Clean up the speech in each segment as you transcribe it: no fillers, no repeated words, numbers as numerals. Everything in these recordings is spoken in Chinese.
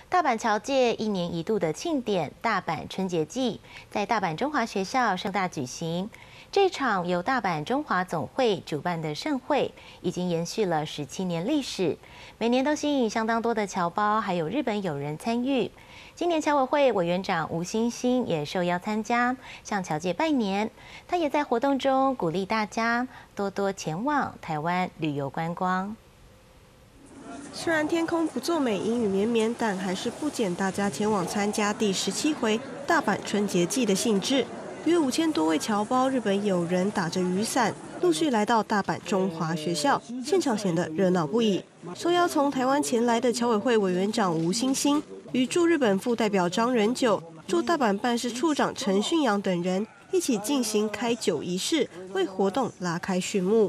大阪侨界1年1度的庆典——大阪春节祭，在大阪中华学校盛大举行。这场由大阪中华总会主办的盛会，已经延续了17年历史，每年都吸引相当多的侨胞还有日本友人参与。今年侨委会委员长吴欣欣也受邀参加，向侨界拜年。他也在活动中鼓励大家多多前往台湾旅游观光。 虽然天空不作美，阴雨绵绵，但还是不减大家前往参加第17回大阪春节祭的兴致。约5000多位侨胞日本友人打着雨伞，陆续来到大阪中华学校，现场显得热闹不已。受邀从台湾前来的侨委会委员长吴欣欣与驻日本副代表张仁久、驻大阪办事处长陈训阳等人一起进行开酒仪式，为活动拉开序幕。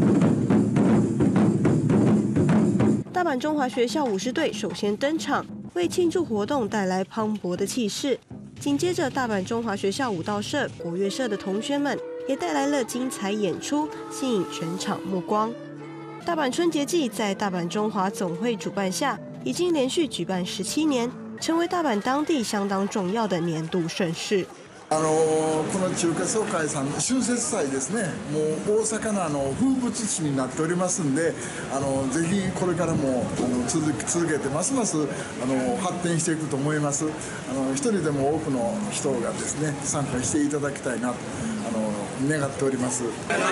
大阪中华学校武士队首先登场，为庆祝活动带来磅礴的气势。紧接着，大阪中华学校舞蹈社、国乐社的同学们也带来了精彩演出，吸引全场目光。大阪春节祭在大阪中华总会主办下，已经连续举办17年，成为大阪当地相当重要的年度盛事。 この中華総会さんの春節祭ですね、もう大阪の風物詩になっておりますんで、ぜひこれからも続けてますます発展していくと思います。一人でも多くの人がですね参加していただきたいなと願っております。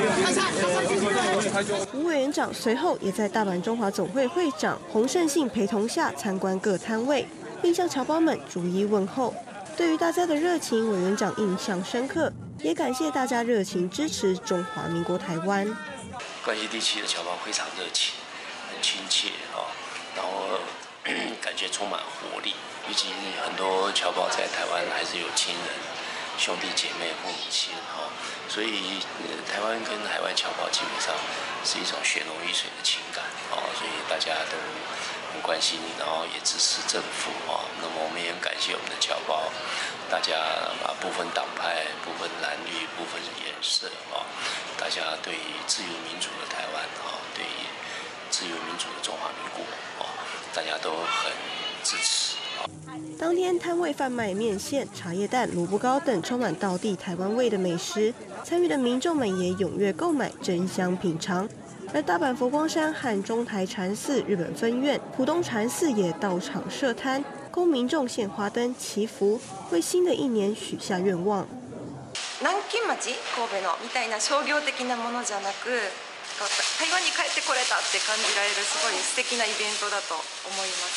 吴委员长随后也在大阪中华总会会长洪胜信陪同下参观各摊位，并向侨胞们逐一问候。 对于大家的热情，委员长印象深刻，也感谢大家热情支持中华民国台湾。 关西地区的侨胞非常热情，很亲切然后感觉充满活力。尤其很多侨胞在台湾还是有亲人、兄弟姐妹、父母亲所以台湾跟海外侨胞基本上是一种血浓于水的情感所以大家都 很关心，然后也支持政府那么我们也很感谢我们的侨胞，大家不分党派、不分蓝绿、不分颜色大家对于自由民主的台湾对于自由民主的中华民国大家都很支持。 当天摊位贩卖面线、茶叶蛋、萝卜糕等充满道地台湾味的美食，参与的民众们也踊跃购买，争相品尝。 而大阪佛光山和中台禅寺日本分院、浦东禅寺也到场设摊，供民众献花灯祈福，为新的一年许下愿望。 南京町、神戸のみたいな商業的なものじゃなく、台湾に帰ってこれたって感じられるすごい素敵なイベントだと思います。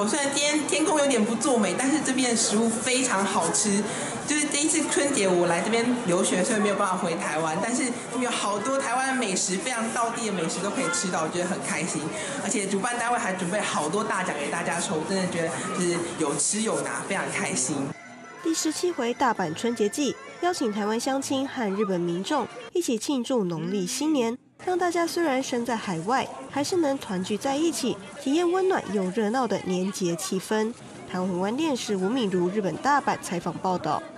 虽然今天天空有点不作美，但是这边的食物非常好吃。就是这一次春节我来这边留学，所以没有办法回台湾，但是这边有好多台湾的美食，非常道地的美食都可以吃到，我觉得很开心。而且主办单位还准备好多大奖给大家抽，真的觉得就是有吃有拿，非常开心。 第17回大阪春节祭，邀请台湾乡亲和日本民众一起庆祝农历新年，让大家虽然身在海外，还是能团聚在一起，体验温暖又热闹的年节气氛。台湾宏观电视吴敏如日本大阪采访报道。